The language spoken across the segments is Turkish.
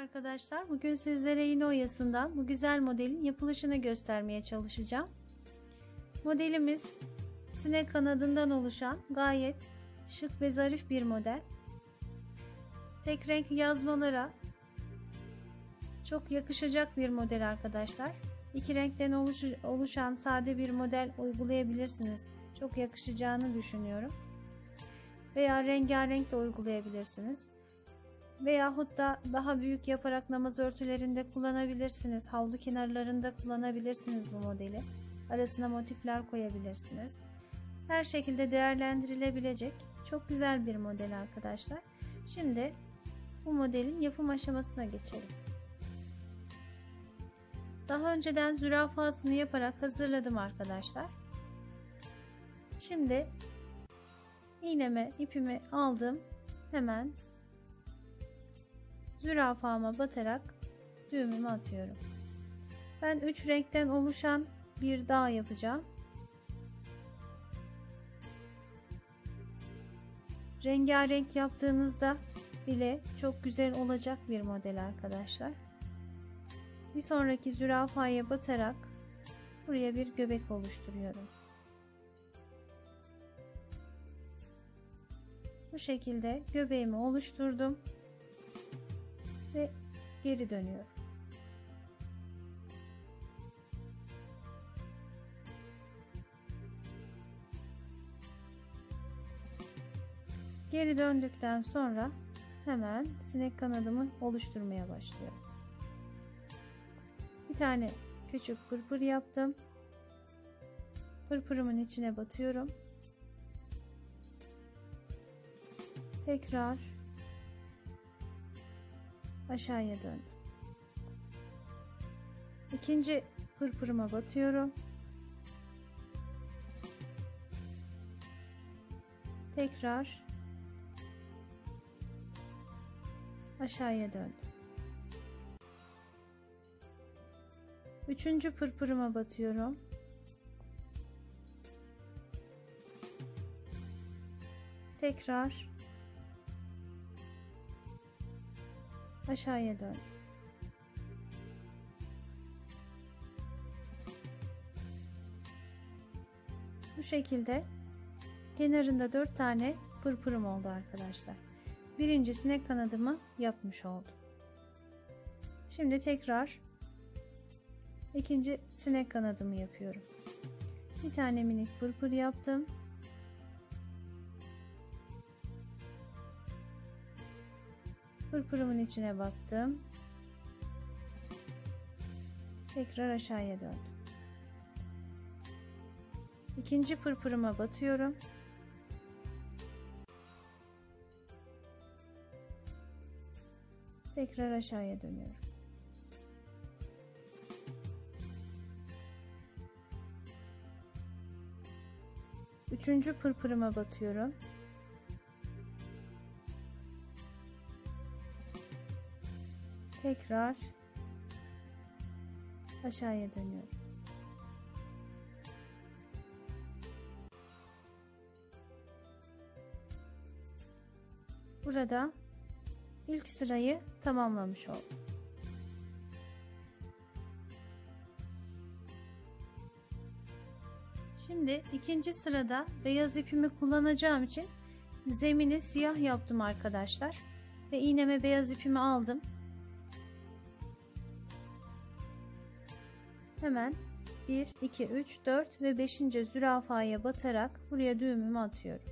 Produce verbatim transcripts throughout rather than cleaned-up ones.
arkadaşlar. Bugün sizlere iğne oyasından bu güzel modelin yapılışını göstermeye çalışacağım. Modelimiz sinek kanadından oluşan gayet şık ve zarif bir model. Tek renk yazmalara çok yakışacak bir model arkadaşlar. İki renkten oluşan sade bir model uygulayabilirsiniz. Çok yakışacağını düşünüyorum. Veya rengarenk de uygulayabilirsiniz. Veyahut da daha büyük yaparak namaz örtülerinde kullanabilirsiniz. Havlu kenarlarında kullanabilirsiniz bu modeli. Arasına motifler koyabilirsiniz. Her şekilde değerlendirilebilecek çok güzel bir model arkadaşlar. Şimdi bu modelin yapım aşamasına geçelim. Daha önceden zürafasını yaparak hazırladım arkadaşlar. Şimdi iğneme ipimi aldım. Hemen zürafama batarak düğümümü atıyorum. Ben üç renkten oluşan bir dağ yapacağım. Rengarenk yaptığınızda bile çok güzel olacak bir model arkadaşlar. Bir sonraki zürafaya batarak buraya bir göbek oluşturuyorum. Bu şekilde göbeğimi oluşturdum ve geri dönüyorum. Geri döndükten sonra hemen sinek kanadımı oluşturmaya başlıyorum. Bir tane küçük pırpır yaptım. Pırpırımın içine batıyorum. Tekrar aşağıya döndüm. İkinci pırpırıma batıyorum. Tekrar aşağıya döndüm. Üçüncü pırpırıma batıyorum. Tekrar aşağıya döndüm. Bu şekilde kenarında dört tane pırpırım oldu arkadaşlar. Birinci sinek kanadımı yapmış oldum. Şimdi tekrar ikinci sinek kanadımı yapıyorum. Bir tane minik pırpır yaptım. Pırpırımın içine battım. Tekrar aşağıya döndüm. İkinci pırpırıma batıyorum. Tekrar aşağıya dönüyorum. Üçüncü pırpırıma batıyorum. Tekrar aşağıya dönüyorum. Burada ilk sırayı tamamlamış oldum. Şimdi ikinci sırada beyaz ipimi kullanacağım için zemini siyah yaptım arkadaşlar. Ve iğneme beyaz ipimi aldım. Hemen bir, iki, üç, dört ve beşinci zürafaya batarak buraya düğümümü atıyorum.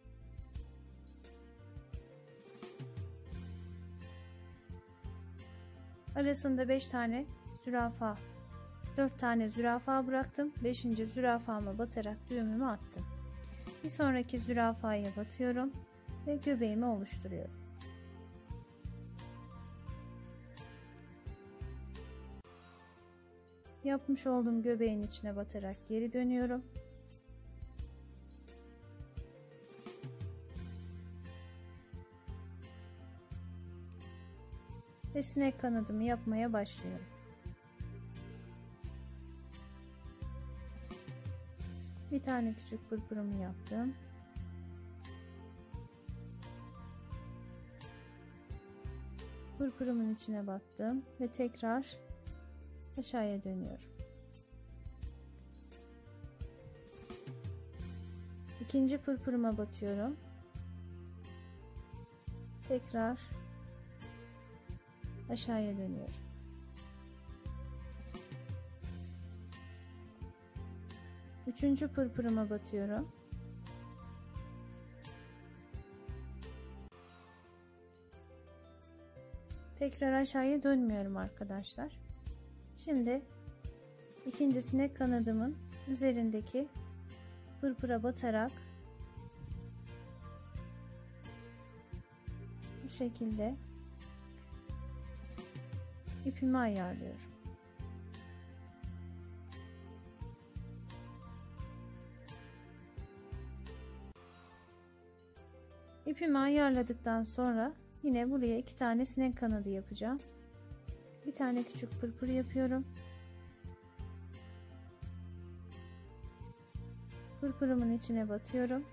Arasında beş tane zürafa, dört tane zürafa bıraktım. beşinci zürafama batarak düğümümü attım. Bir sonraki zürafaya batıyorum ve göbeğimi oluşturuyorum. Yapmış olduğum göbeğin içine batarak geri dönüyorum. Ve sinek kanadımı yapmaya başlıyorum. Bir tane küçük pırpırımı yaptım. Pırpırımın içine battım ve tekrar aşağıya dönüyorum. İkinci pırpırıma batıyorum. Tekrar aşağıya dönüyorum. Üçüncü pırpırıma batıyorum. Tekrar aşağıya dönmüyorum arkadaşlar. Şimdi ikinci sinek kanadımın üzerindeki pırpıra batarak bu şekilde ipimi ayarlıyorum. İpimi ayarladıktan sonra yine buraya iki tane sinek kanadı yapacağım. Bir tane küçük pırpır yapıyorum. Pırpırımın içine batıyorum.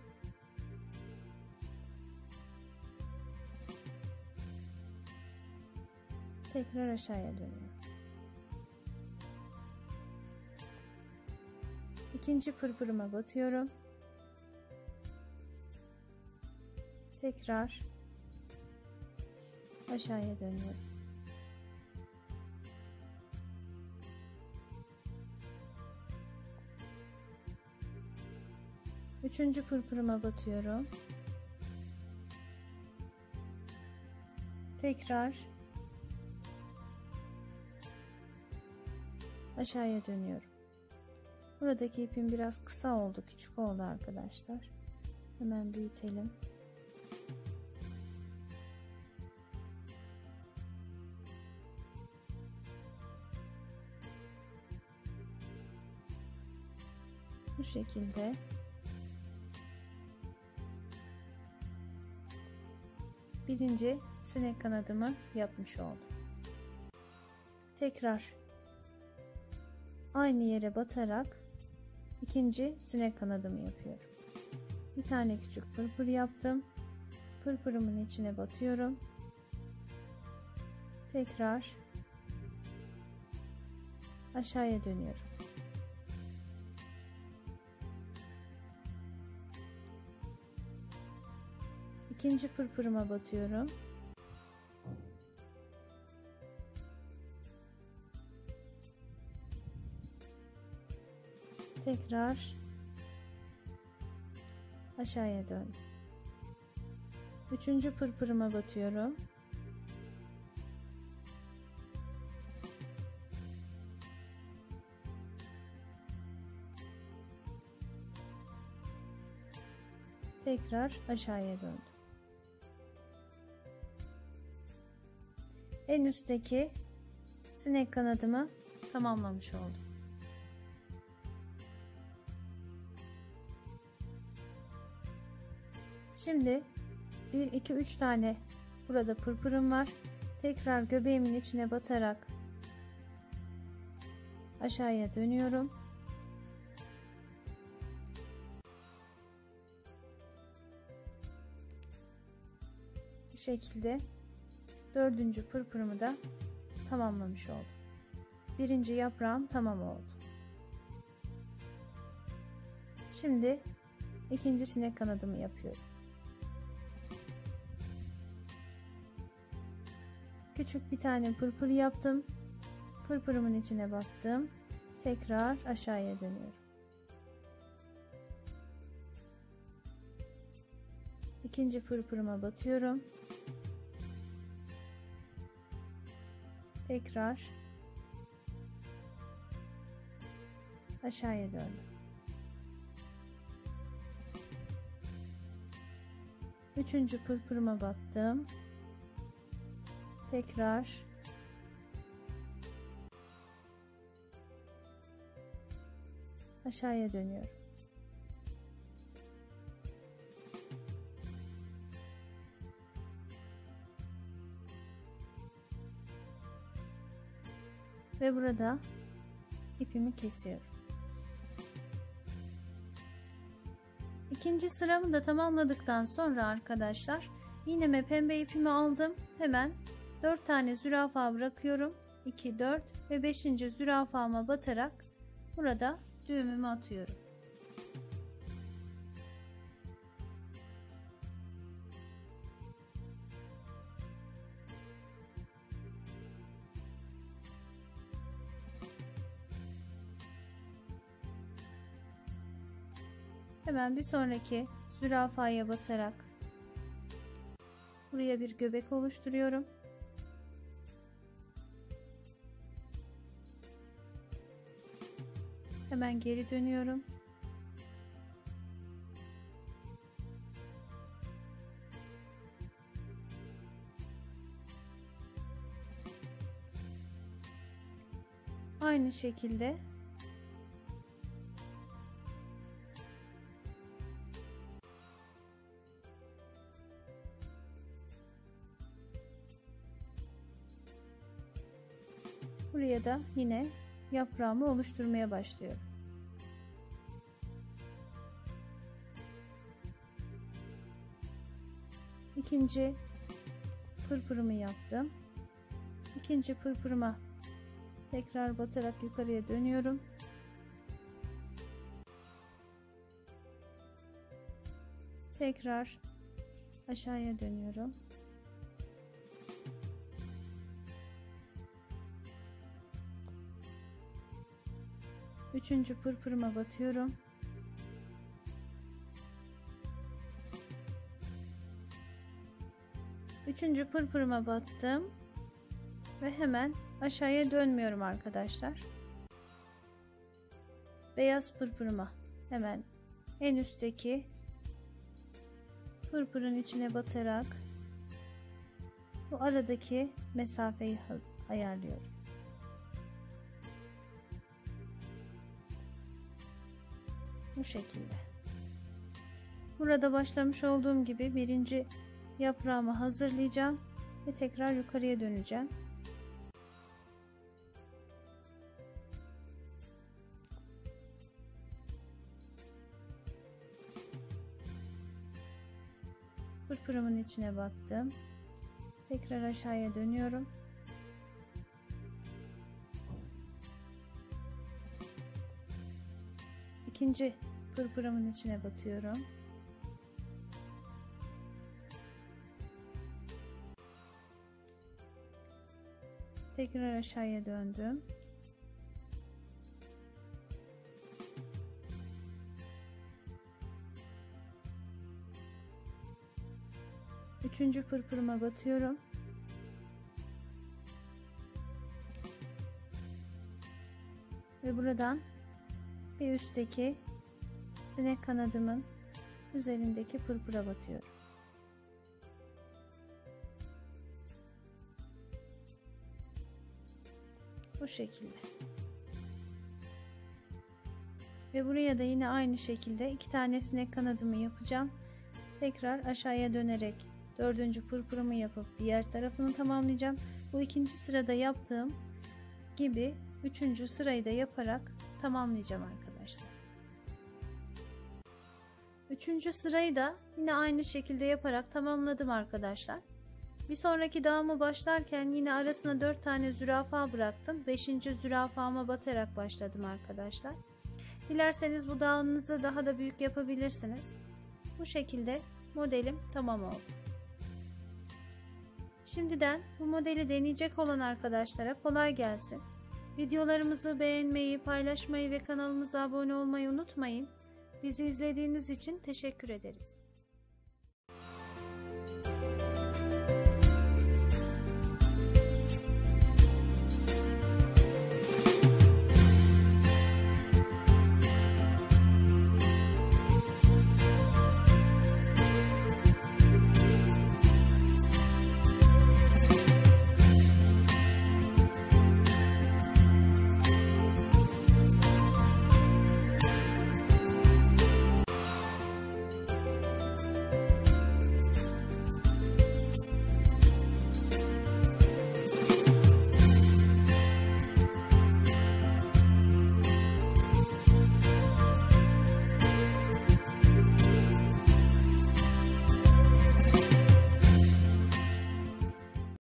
Tekrar aşağıya dönüyorum. İkinci pırpırıma batıyorum. Tekrar aşağıya dönüyorum. Üçüncü pırpırıma batıyorum. Tekrar aşağıya dönüyorum. Buradaki ipim biraz kısa oldu, küçük oldu arkadaşlar. Hemen büyütelim. Bu şekilde birinci sinek kanadımı yapmış oldum. Tekrar aynı yere batarak ikinci sinek kanadımı yapıyorum. Bir tane küçük pırpır yaptım. Pırpırımın içine batıyorum. Tekrar aşağıya dönüyorum. İkinci pırpırıma batıyorum. Tekrar aşağıya dön. Üçüncü pırpırıma batıyorum. Tekrar aşağıya döndüm. En üstteki sinek kanadımı tamamlamış oldum. Şimdi bir iki üç tane burada pırpırım var. Tekrar göbeğimin içine batarak aşağıya dönüyorum. Bu şekilde dördüncü pırpırımı da tamamlamış oldum. Birinci yaprağım tamam oldu. Şimdi ikinci sinek kanadımı yapıyorum. Küçük bir tane pırpır yaptım. Pırpırımın içine battım. Tekrar aşağıya dönüyorum. İkinci pırpırıma batıyorum. Tekrar aşağıya döndüm. Üçüncü pırpırıma battım. Tekrar aşağıya dönüyorum. Ve burada ipimi kesiyorum. İkinci sıramı da tamamladıktan sonra arkadaşlar iğneme pembe ipimi aldım. Hemen dört tane zürafa bırakıyorum. iki, dört ve beşinci zürafama batarak burada düğümümü atıyorum. Hemen bir sonraki zürafaya batarak buraya bir göbek oluşturuyorum. Hemen geri dönüyorum. Aynı şekilde buraya da yine yaprağımı oluşturmaya başlıyorum. İkinci pırpırımı yaptım. İkinci pırpırıma tekrar batarak yukarıya dönüyorum. Tekrar aşağıya dönüyorum. Üçüncü pırpırıma batıyorum. Üçüncü pırpırıma battım ve hemen aşağıya dönmüyorum arkadaşlar. Beyaz pırpırıma hemen en üstteki pırpırın içine batarak bu aradaki mesafeyi ayarlıyorum. Bu şekilde. Burada başlamış olduğum gibi birinci yaprağımı hazırlayacağım ve tekrar yukarıya döneceğim. Pırpırımın içine battım. Tekrar aşağıya dönüyorum. İkinci pırpırımın içine batıyorum. Tekrar aşağıya döndüm. Üçüncü pırpırıma batıyorum. Ve buradan bir üstteki sinek kanadımın üzerindeki pırpıra batıyorum. Bu şekilde. Ve buraya da yine aynı şekilde iki tane sinek kanadımı yapacağım. Tekrar aşağıya dönerek dördüncü pırpırımı yapıp diğer tarafını tamamlayacağım. Bu ikinci sırada yaptığım gibi üçüncü sırayı da yaparak tamamlayacağım arkadaşlar. Üçüncü sırayı da yine aynı şekilde yaparak tamamladım arkadaşlar. Bir sonraki dağımı başlarken yine arasına dört tane zürafa bıraktım. beşinci zürafama batarak başladım arkadaşlar. Dilerseniz bu dağınızı daha da büyük yapabilirsiniz. Bu şekilde modelim tamam oldu. Şimdiden bu modeli deneyecek olan arkadaşlara kolay gelsin. Videolarımızı beğenmeyi, paylaşmayı ve kanalımıza abone olmayı unutmayın. Bizi izlediğiniz için teşekkür ederiz.